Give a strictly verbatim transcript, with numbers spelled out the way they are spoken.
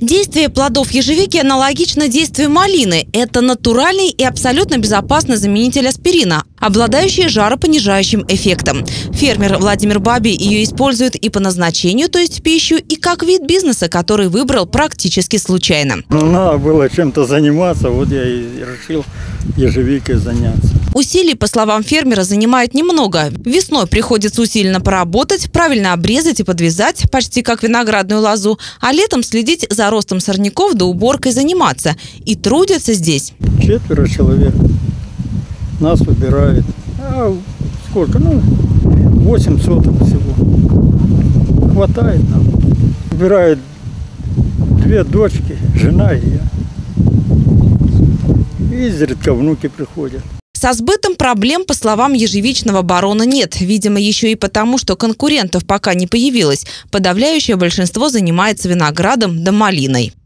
Действие плодов ежевики аналогично действию малины. Это натуральный и абсолютно безопасный заменитель аспирина, обладающий жаропонижающим эффектом. Фермер Владимир Бабий ее использует и по назначению, то есть в пищу, и как вид бизнеса, который выбрал практически случайно. Ну, надо было чем-то заниматься, вот я и решил ежевикой заняться. Усилий, по словам фермера, занимает немного. Весной приходится усиленно поработать, правильно обрезать и подвязать, почти как виноградную лозу, а летом следить за ростом сорняков да уборкой заниматься. И трудятся здесь Четверо человек. Нас выбирают. А сколько? Ну, восемь соток всего. Хватает нам. Выбирают две дочки, жена и я. И изредка внуки приходят. Со сбытом проблем, по словам ежевичного барона, нет. Видимо, еще и потому, что конкурентов пока не появилось. Подавляющее большинство занимается виноградом да малиной.